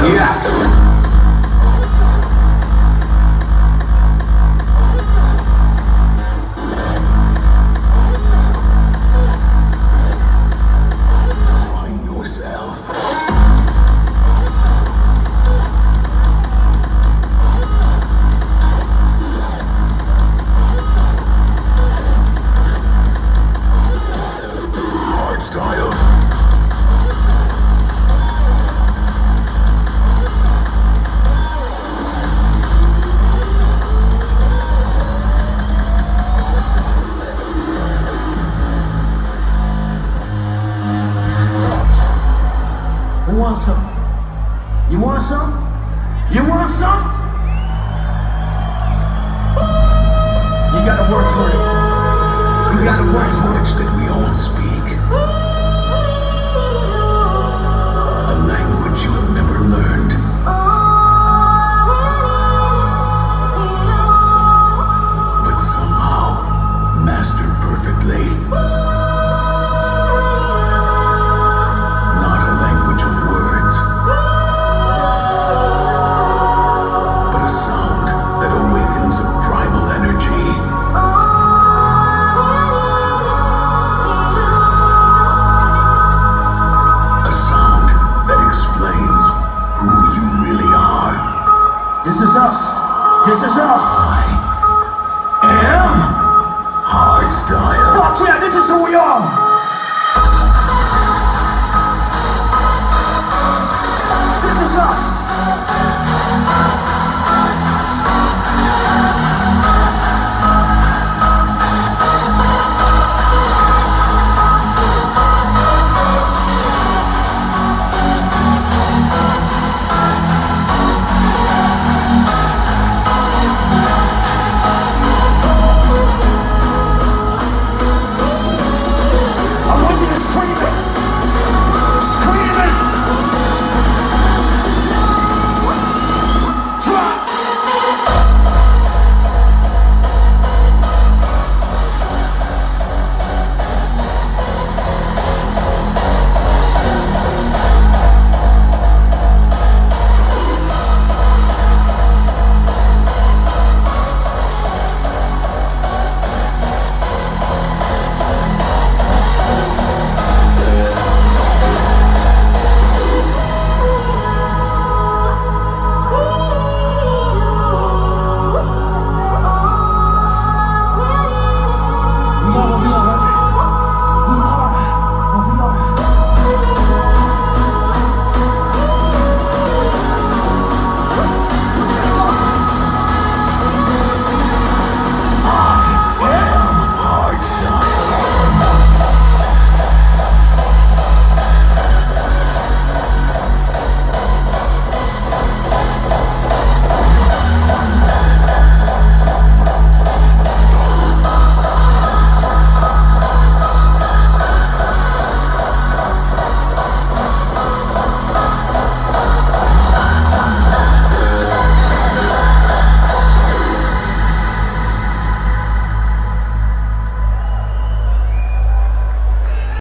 Yes! Who wants some? You want some? You want some? You gotta work for it. You There's gotta a work for it. language that we all speak. A language you have never learned. But somehow mastered perfectly. Not a language of words, but a sound that awakens a primal energy. A sound that explains who you really are. This is us. This is us. I am Hardstyle. Fuck yeah, this is who we are. This is us.